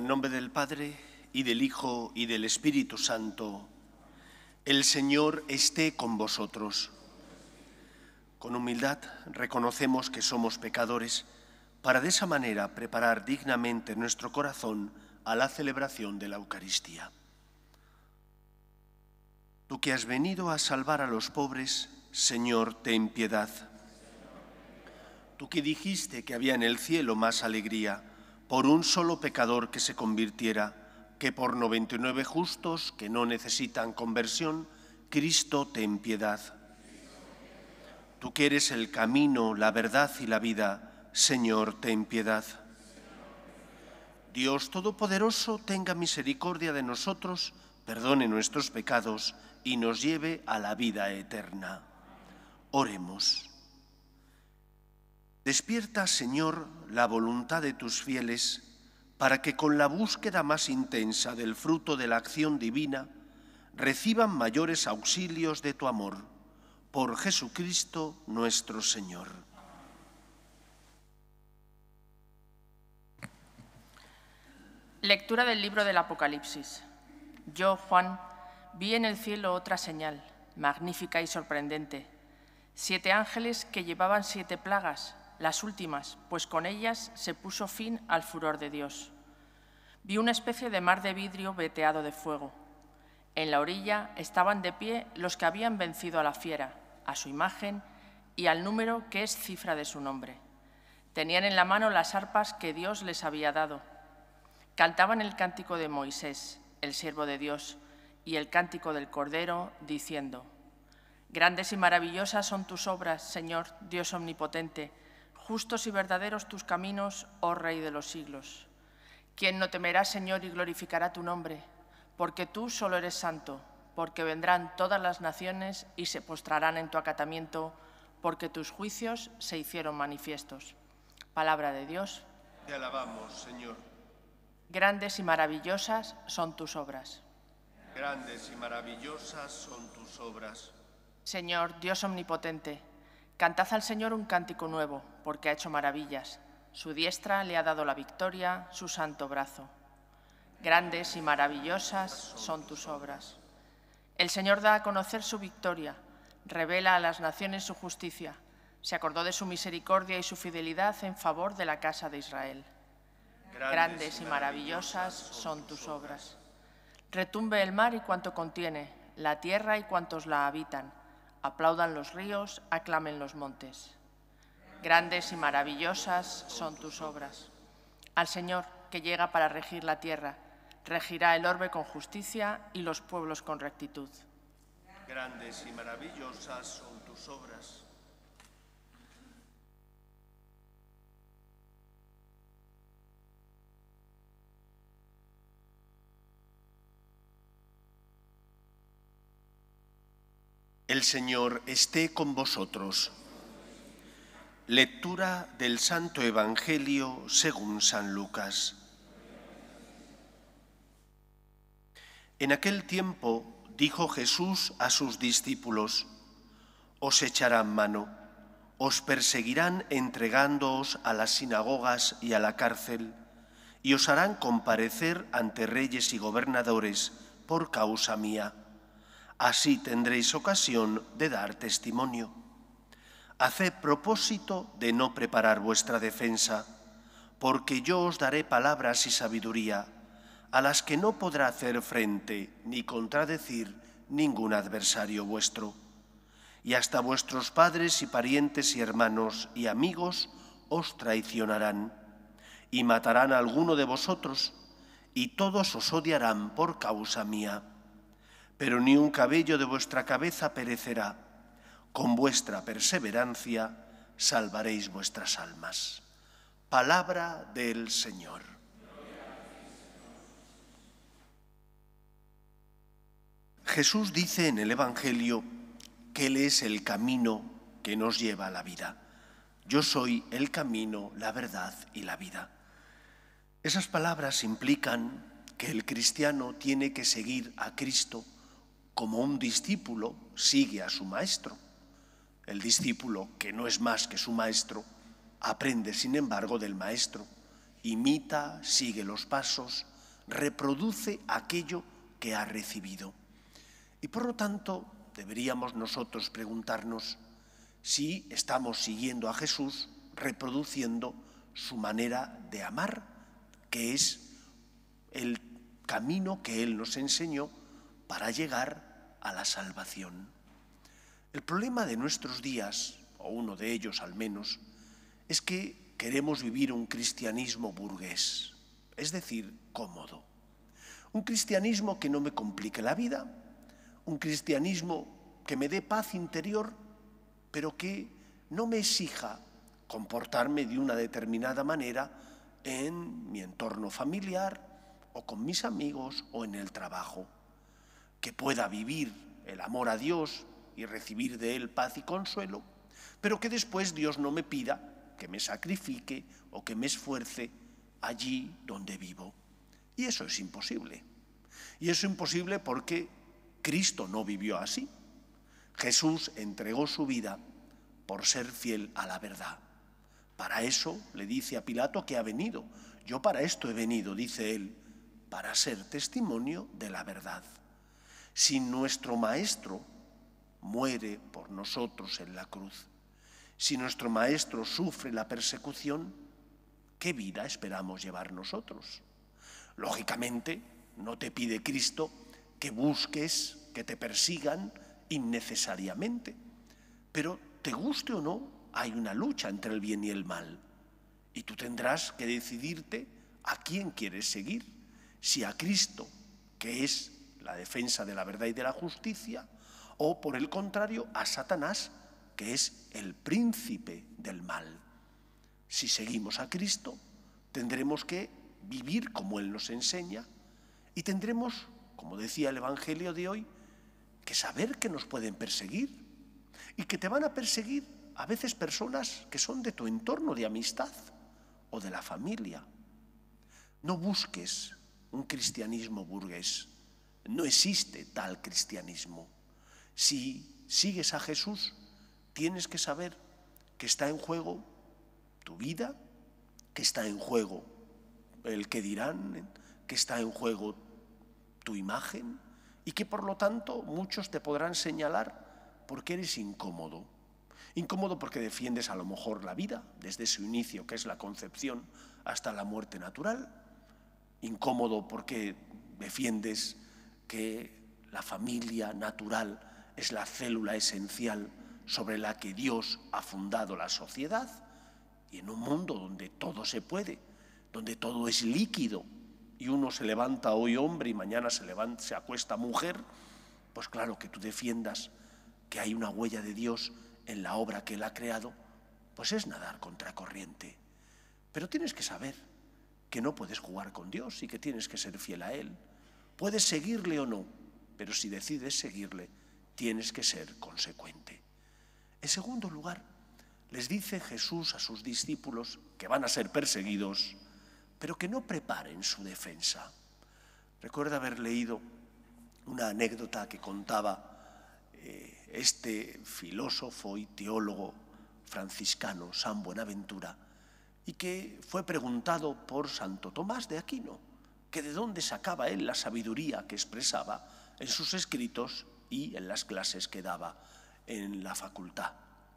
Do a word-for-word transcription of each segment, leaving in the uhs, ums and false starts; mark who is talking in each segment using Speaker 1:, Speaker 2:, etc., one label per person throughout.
Speaker 1: nombre del Padre, y del Hijo, y del Espíritu Santo. El Señor esté con vosotros. Con humildad reconocemos que somos pecadores, para de esa manera preparar dignamente nuestro corazón a la celebración de la Eucaristía. Tú que has venido a salvar a los pobres, Señor, ten piedad. Tú que dijiste que había en el cielo más alegría por un solo pecador que se convirtiera, que por noventa y nueve justos que no necesitan conversión, Cristo, ten piedad. Tú que eres el camino, la verdad y la vida, Señor, ten piedad. Dios Todopoderoso, tenga misericordia de nosotros, perdone nuestros pecados y nos lleve a la vida eterna. Oremos. Despierta, Señor, la voluntad de tus fieles, para que con la búsqueda más intensa del fruto de la acción divina, reciban mayores auxilios de tu amor. Por Jesucristo nuestro Señor.
Speaker 2: Lectura del libro del Apocalipsis. Yo, Juan, vi en el cielo otra señal, magnífica y sorprendente. Siete ángeles que llevaban siete plagas, las últimas, pues con ellas se puso fin al furor de Dios. Vi una especie de mar de vidrio veteado de fuego. En la orilla estaban de pie los que habían vencido a la fiera, a su imagen y al número que es cifra de su nombre. Tenían en la mano las arpas que Dios les había dado. Cantaban el cántico de Moisés, el siervo de Dios, y el cántico del Cordero, diciendo: Grandes y maravillosas son tus obras, Señor, Dios omnipotente, justos y verdaderos tus caminos, oh Rey de los siglos. ¿Quién no temerá, Señor, y glorificará tu nombre? Porque tú solo eres santo, porque vendrán todas las naciones y se postrarán en tu acatamiento, porque tus juicios se hicieron manifiestos. Palabra de Dios.
Speaker 1: Te alabamos, Señor.
Speaker 2: Grandes y maravillosas son tus obras.
Speaker 1: Grandes y maravillosas son tus obras.
Speaker 2: Señor, Dios omnipotente, cantad al Señor un cántico nuevo, porque ha hecho maravillas. Su diestra le ha dado la victoria, su santo brazo. Grandes y maravillosas son tus obras. El Señor da a conocer su victoria, revela a las naciones su justicia. Se acordó de su misericordia y su fidelidad en favor de la casa de Israel. Grandes y maravillosas son tus obras. Retumbe el mar y cuanto contiene, la tierra y cuantos la habitan. Aplaudan los ríos, aclamen los montes. Grandes y maravillosas son tus obras. Al Señor, que llega para regir la tierra, regirá el orbe con justicia y los pueblos con rectitud.
Speaker 1: Grandes y maravillosas son tus obras. El Señor esté con vosotros. Lectura del Santo Evangelio según San Lucas. En aquel tiempo dijo Jesús a sus discípulos: Os echarán mano, os perseguirán entregándoos a las sinagogas y a la cárcel, y os harán comparecer ante reyes y gobernadores por causa mía. Así tendréis ocasión de dar testimonio. Haced propósito de no preparar vuestra defensa, porque yo os daré palabras y sabiduría, a las que no podrá hacer frente ni contradecir ningún adversario vuestro. Y hasta vuestros padres y parientes y hermanos y amigos os traicionarán, y matarán a alguno de vosotros, y todos os odiarán por causa mía. Pero ni un cabello de vuestra cabeza perecerá. Con vuestra perseverancia salvaréis vuestras almas. Palabra del Señor. Jesús dice en el Evangelio que Él es el camino que nos lleva a la vida. Yo soy el camino, la verdad y la vida. Esas palabras implican que el cristiano tiene que seguir a Cristo como un discípulo sigue a su maestro. El discípulo, que no es más que su maestro, aprende sin embargo del maestro, imita, sigue los pasos, reproduce aquello que ha recibido. Y por lo tanto, deberíamos nosotros preguntarnos si estamos siguiendo a Jesús reproduciendo su manera de amar, que es el camino que Él nos enseñó para llegar a la salvación. El problema de nuestros días, o uno de ellos al menos, es que queremos vivir un cristianismo burgués, es decir, cómodo. Un cristianismo que no me complique la vida, un cristianismo que me dé paz interior, pero que no me exija comportarme de una determinada manera en mi entorno familiar o con mis amigos o en el trabajo. Que pueda vivir el amor a Dios y recibir de Él paz y consuelo, pero que después Dios no me pida que me sacrifique o que me esfuerce allí donde vivo. Y eso es imposible. Y eso es imposible porque Cristo no vivió así. Jesús entregó su vida por ser fiel a la verdad. Para eso le dice a Pilato que ha venido. Yo para esto he venido, dice él, para ser testimonio de la verdad. Si nuestro Maestro muere por nosotros en la cruz, si nuestro Maestro sufre la persecución, ¿qué vida esperamos llevar nosotros? Lógicamente, no te pide Cristo que busques que te persigan innecesariamente, pero te guste o no, hay una lucha entre el bien y el mal, y tú tendrás que decidirte a quién quieres seguir, si a Cristo, que es la defensa de la verdad y de la justicia, o por el contrario a Satanás, que es el príncipe del mal. Si seguimos a Cristo, tendremos que vivir como Él nos enseña y tendremos, como decía el Evangelio de hoy, que saber que nos pueden perseguir y que te van a perseguir a veces personas que son de tu entorno de amistad o de la familia. No busques un cristianismo burgués. No existe tal cristianismo. Si sigues a Jesús, tienes que saber que está en juego tu vida, que está en juego el que dirán, que está en juego tu imagen y que por lo tanto muchos te podrán señalar porque eres incómodo. Incómodo porque defiendes a lo mejor la vida desde su inicio, que es la concepción, hasta la muerte natural. Incómodo porque defiendes que la familia natural es la célula esencial sobre la que Dios ha fundado la sociedad, y en un mundo donde todo se puede, donde todo es líquido, y uno se levanta hoy hombre y mañana se, levanta, se acuesta mujer, pues claro que tú defiendas que hay una huella de Dios en la obra que Él ha creado, pues es nadar contracorriente. Pero tienes que saber que no puedes jugar con Dios y que tienes que ser fiel a Él. Puedes seguirle o no, pero si decides seguirle, tienes que ser consecuente. En segundo lugar, les dice Jesús a sus discípulos que van a ser perseguidos, pero que no preparen su defensa. Recuerdo haber leído una anécdota que contaba eh, este filósofo y teólogo franciscano, San Buenaventura, y que fue preguntado por Santo Tomás de Aquino, que de dónde sacaba él la sabiduría que expresaba en sus escritos y en las clases que daba en la facultad.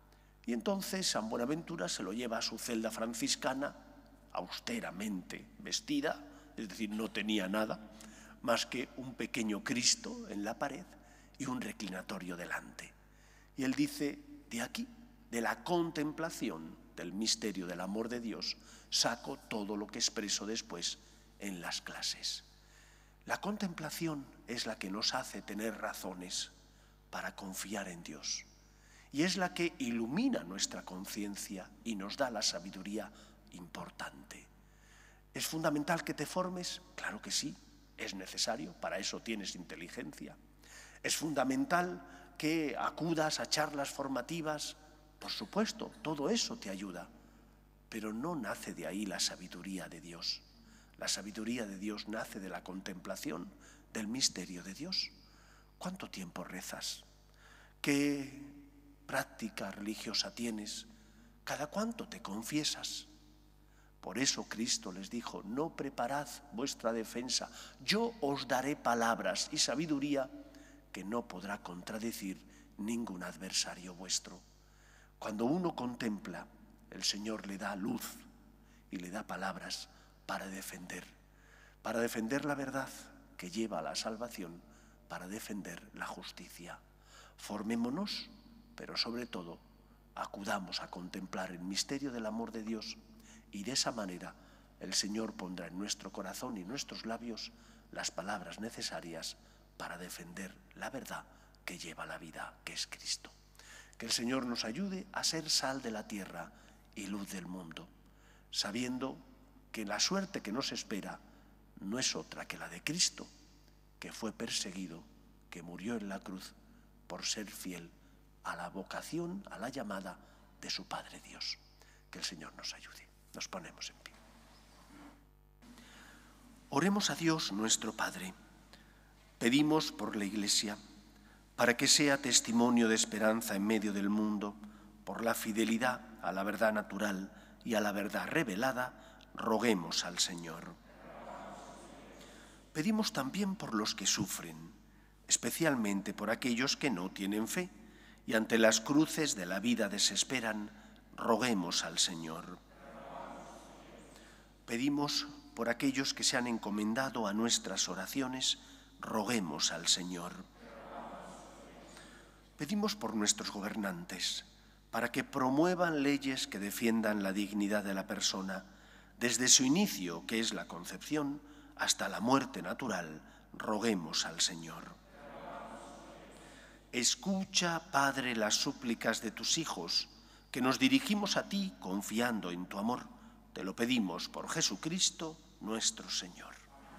Speaker 1: Y entonces San Buenaventura se lo lleva a su celda franciscana, austeramente vestida, es decir, no tenía nada más que un pequeño Cristo en la pared y un reclinatorio delante. Y él dice, de aquí, de la contemplación del misterio del amor de Dios, saco todo lo que expreso después en las clases. La contemplación es la que nos hace tener razones para confiar en Dios. Y es la que ilumina nuestra conciencia y nos da la sabiduría importante. ¿Es fundamental que te formes? Claro que sí, es necesario, para eso tienes inteligencia. ¿Es fundamental que acudas a charlas formativas? Por supuesto, todo eso te ayuda, pero no nace de ahí la sabiduría de Dios. La sabiduría de Dios nace de la contemplación del misterio de Dios. ¿Cuánto tiempo rezas? ¿Qué práctica religiosa tienes? ¿Cada cuánto te confiesas? Por eso Cristo les dijo, no preparad vuestra defensa, yo os daré palabras y sabiduría que no podrá contradecir ningún adversario vuestro. Cuando uno contempla, el Señor le da luz y le da palabras para defender, para defender la verdad que lleva a la salvación, para defender la justicia. Formémonos, pero sobre todo, acudamos a contemplar el misterio del amor de Dios y de esa manera el Señor pondrá en nuestro corazón y nuestros labios las palabras necesarias para defender la verdad que lleva la vida, que es Cristo. Que el Señor nos ayude a ser sal de la tierra y luz del mundo, sabiendo que la suerte que nos espera no es otra que la de Cristo, que fue perseguido, que murió en la cruz por ser fiel a la vocación, a la llamada de su Padre Dios. Que el Señor nos ayude. Nos ponemos en pie. Oremos a Dios nuestro Padre. Pedimos por la Iglesia, para que sea testimonio de esperanza en medio del mundo, por la fidelidad a la verdad natural y a la verdad revelada, roguemos al Señor. Pedimos también por los que sufren, especialmente por aquellos que no tienen fe y ante las cruces de la vida desesperan, roguemos al Señor. Pedimos por aquellos que se han encomendado a nuestras oraciones, roguemos al Señor. Pedimos por nuestros gobernantes, para que promuevan leyes que defiendan la dignidad de la persona, desde su inicio, que es la concepción, hasta la muerte natural, roguemos al Señor. Escucha, Padre, las súplicas de tus hijos, que nos dirigimos a ti confiando en tu amor. Te lo pedimos por Jesucristo, nuestro Señor.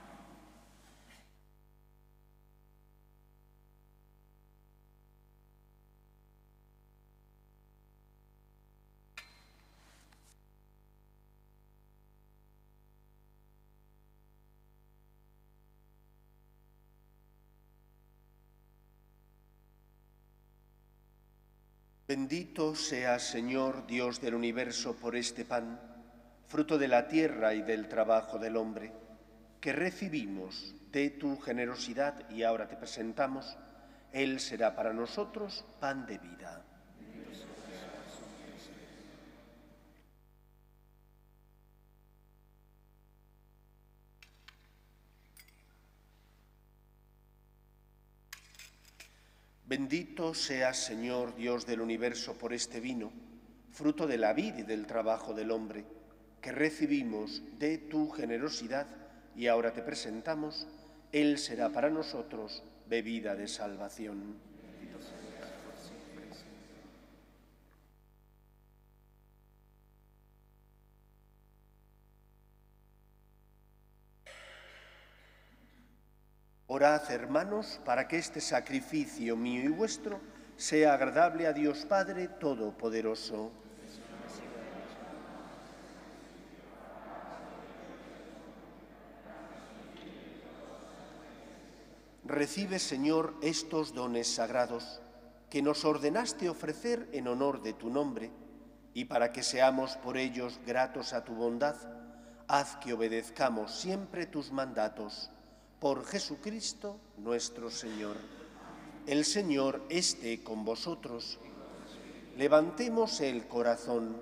Speaker 1: Bendito seas, Señor, Dios del universo, por este pan, fruto de la tierra y del trabajo del hombre, que recibimos de tu generosidad y ahora te presentamos. Él será para nosotros pan de vida. Bendito seas, Señor, Dios del universo, por este vino, fruto de la vid y del trabajo del hombre, que recibimos de tu generosidad y ahora te presentamos. Él será para nosotros bebida de salvación. Orad, hermanos, para que este sacrificio mío y vuestro sea agradable a Dios Padre Todopoderoso. Recibe, Señor, estos dones sagrados que nos ordenaste ofrecer en honor de tu nombre, y para que seamos por ellos gratos a tu bondad, haz que obedezcamos siempre tus mandatos. Por Jesucristo nuestro Señor. El Señor esté con vosotros. Levantemos el corazón.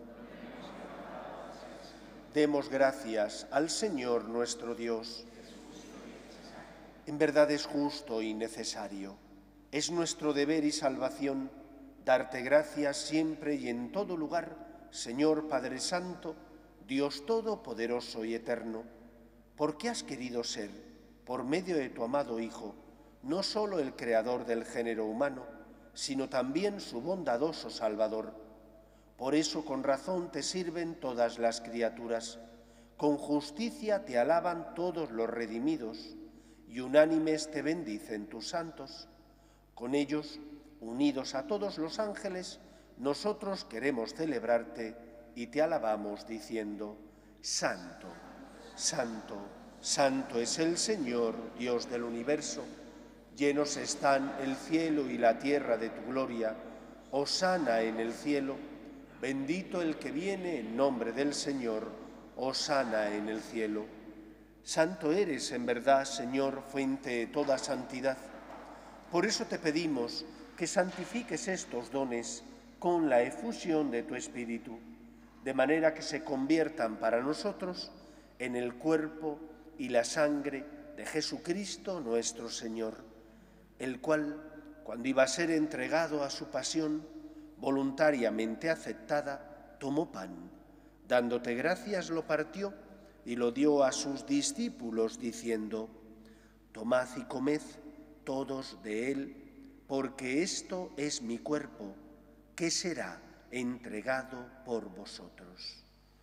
Speaker 1: Demos gracias al Señor nuestro Dios. En verdad es justo y necesario. Es nuestro deber y salvación darte gracias siempre y en todo lugar, Señor Padre Santo, Dios Todopoderoso y Eterno, porque has querido ser, por medio de tu amado Hijo, no solo el creador del género humano, sino también su bondadoso Salvador. Por eso con razón te sirven todas las criaturas, con justicia te alaban todos los redimidos, y unánimes te bendicen tus santos. Con ellos, unidos a todos los ángeles, nosotros queremos celebrarte y te alabamos diciendo: Santo, Santo, Santo es el Señor, Dios del universo. Llenos están el cielo y la tierra de tu gloria. Hosana en el cielo. Bendito el que viene en nombre del Señor. hosana en el cielo. Santo eres en verdad, Señor, fuente de toda santidad. Por eso te pedimos que santifiques estos dones con la efusión de tu Espíritu, de manera que se conviertan para nosotros en el cuerpo y la sangre de Jesucristo nuestro Señor, el cual, cuando iba a ser entregado a su pasión, voluntariamente aceptada, tomó pan, dándote gracias lo partió y lo dio a sus discípulos, diciendo: tomad y comed todos de él, porque esto es mi cuerpo, que será entregado por vosotros.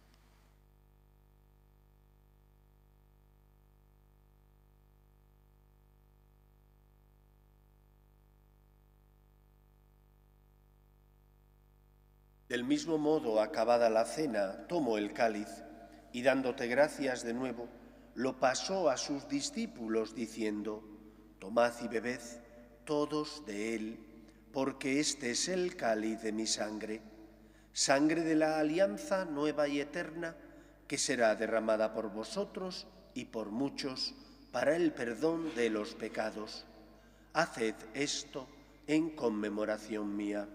Speaker 1: Del mismo modo, acabada la cena, tomó el cáliz y, dándote gracias de nuevo, lo pasó a sus discípulos, diciendo: tomad y bebed todos de él, porque este es el cáliz de mi sangre, sangre de la alianza nueva y eterna, que será derramada por vosotros y por muchos para el perdón de los pecados. Haced esto en conmemoración mía.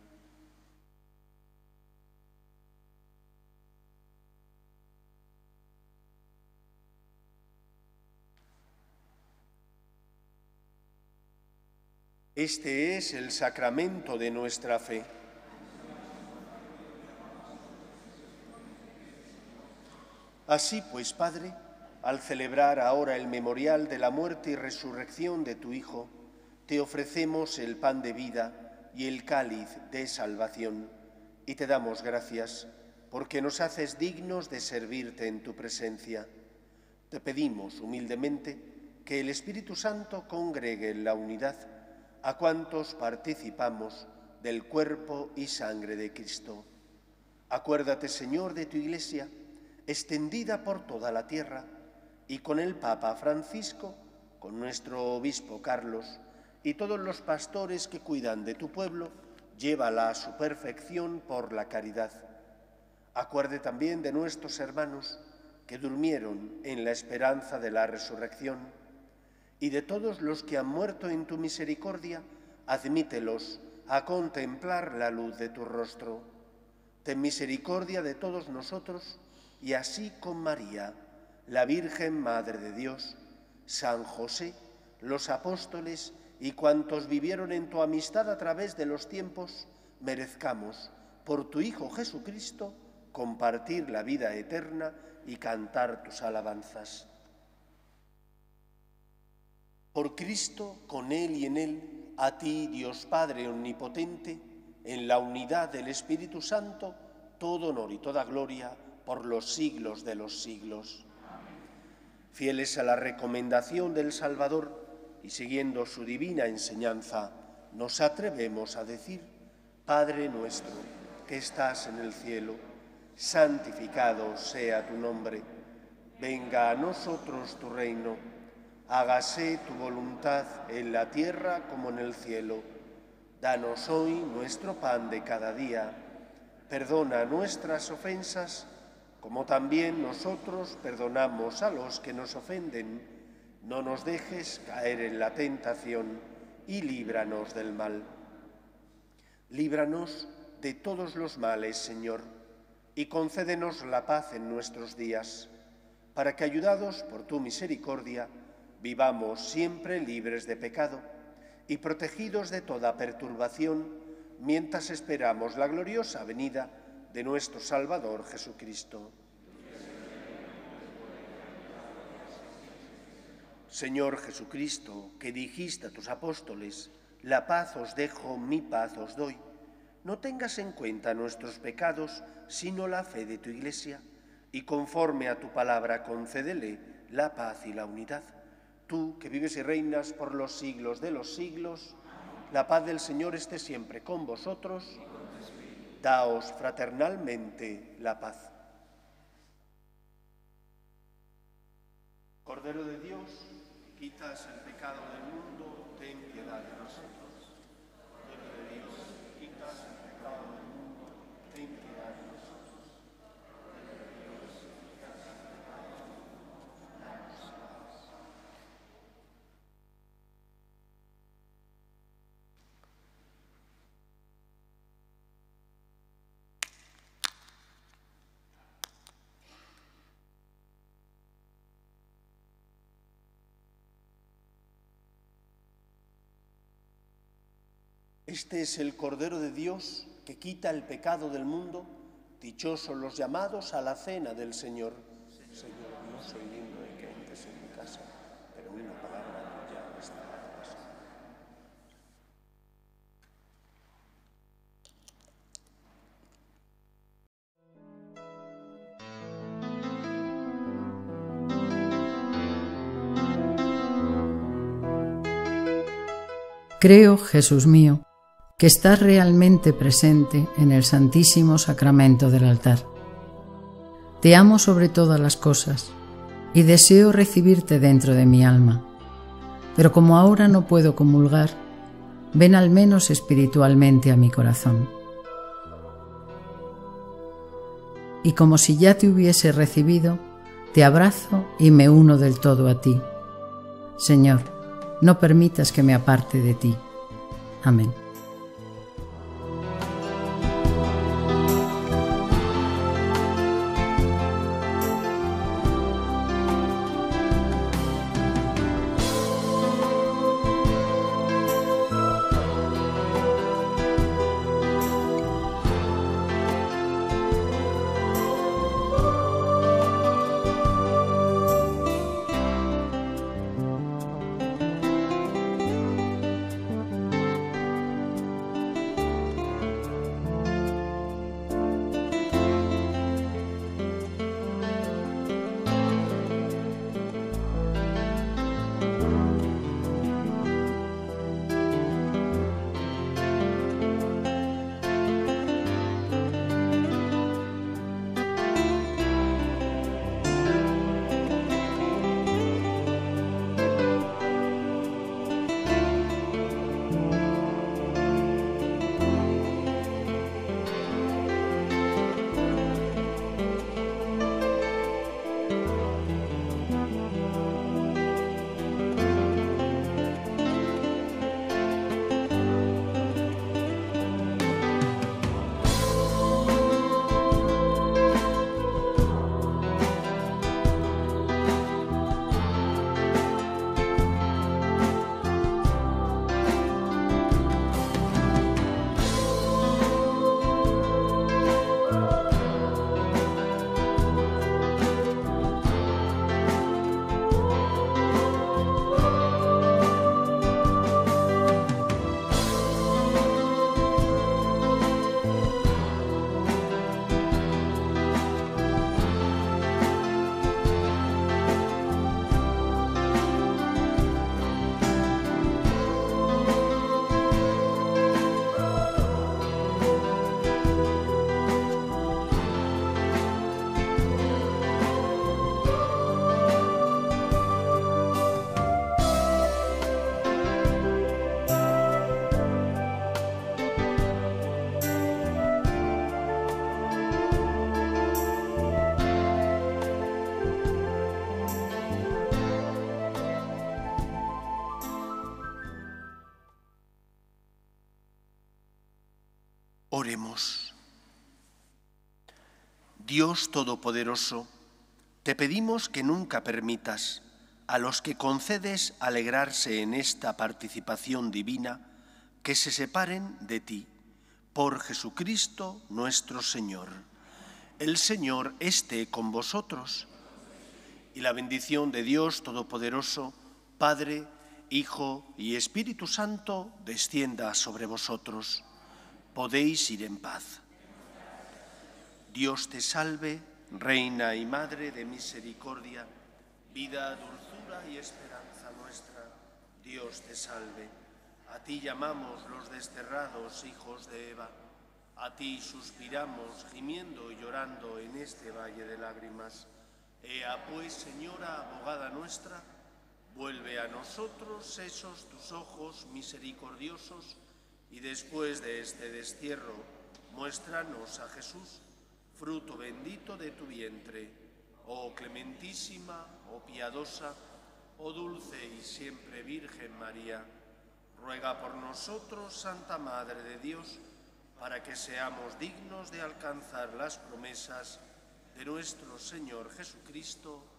Speaker 1: Este es el sacramento de nuestra fe. Así pues, Padre, al celebrar ahora el memorial de la muerte y resurrección de tu Hijo, te ofrecemos el pan de vida y el cáliz de salvación, y te damos gracias porque nos haces dignos de servirte en tu presencia. Te pedimos humildemente que el Espíritu Santo congregue en la unidad a cuantos participamos del cuerpo y sangre de Cristo. Acuérdate, Señor, de tu Iglesia, extendida por toda la tierra, y con el Papa Francisco, con nuestro obispo Carlos y todos los pastores que cuidan de tu pueblo, llévala a su perfección por la caridad. Acuerde también de nuestros hermanos que durmieron en la esperanza de la resurrección, y de todos los que han muerto en tu misericordia, admítelos a contemplar la luz de tu rostro. Ten misericordia de todos nosotros, y así con María, la Virgen Madre de Dios, San José, los apóstoles y cuantos vivieron en tu amistad a través de los tiempos, merezcamos, por tu Hijo Jesucristo, compartir la vida eterna y cantar tus alabanzas. Por Cristo, con Él y en Él, a ti, Dios Padre omnipotente, en la unidad del Espíritu Santo, todo honor y toda gloria por los siglos de los siglos. Amén. Fieles a la recomendación del Salvador y siguiendo su divina enseñanza, nos atrevemos a decir: Padre nuestro, que estás en el cielo, santificado sea tu nombre. Venga a nosotros tu reino. Hágase tu voluntad en la tierra como en el cielo. Danos hoy nuestro pan de cada día. Perdona nuestras ofensas, como también nosotros perdonamos a los que nos ofenden. No nos dejes caer en la tentación y líbranos del mal. Líbranos de todos los males, Señor, y concédenos la paz en nuestros días, para que, ayudados por tu misericordia, vivamos siempre libres de pecado y protegidos de toda perturbación, mientras esperamos la gloriosa venida de nuestro Salvador Jesucristo. Señor Jesucristo, que dijiste a tus apóstoles: la paz os dejo, mi paz os doy, no tengas en cuenta nuestros pecados, sino la fe de tu Iglesia, y conforme a tu palabra concédele la paz y la unidad. Tú, que vives y reinas por los siglos de los siglos, la paz del Señor esté siempre con vosotros. Daos fraternalmente la paz. Cordero de Dios, que quitas el pecado del mundo, ten piedad de nosotros. Cordero de Dios, que quitas el pecado del mundo, ten piedad de nosotros. Cordero de Dios, que quitas Este es el Cordero de Dios que quita el pecado del mundo. Dichosos los llamados a la cena del Señor. Señor, no soy digno de que entres en mi casa, pero una palabra tuya bastará.
Speaker 3: Creo, Jesús mío, que estás realmente presente en el Santísimo Sacramento del altar. Te amo sobre todas las cosas y deseo recibirte dentro de mi alma, pero como ahora no puedo comulgar, ven al menos espiritualmente a mi corazón. Y como si ya te hubiese recibido, te abrazo y me uno del todo a ti. Señor, no permitas que me aparte de ti. Amén.
Speaker 1: Oremos. Dios Todopoderoso, te pedimos que nunca permitas a los que concedes alegrarse en esta participación divina que se separen de ti, por Jesucristo nuestro Señor. El Señor esté con vosotros, y la bendición de Dios Todopoderoso, Padre, Hijo y Espíritu Santo, descienda sobre vosotros. Podéis ir en paz. Dios te salve, Reina y Madre de misericordia, vida, dulzura y esperanza nuestra. Dios te salve. A ti llamamos los desterrados hijos de Eva. A ti suspiramos, gimiendo y llorando en este valle de lágrimas. Ea pues, Señora, abogada nuestra, vuelve a nosotros esos tus ojos misericordiosos, y después de este destierro, muéstranos a Jesús, fruto bendito de tu vientre, oh clementísima, oh piadosa, oh dulce y siempre Virgen María. Ruega por nosotros, Santa Madre de Dios, para que seamos dignos de alcanzar las promesas de nuestro Señor Jesucristo.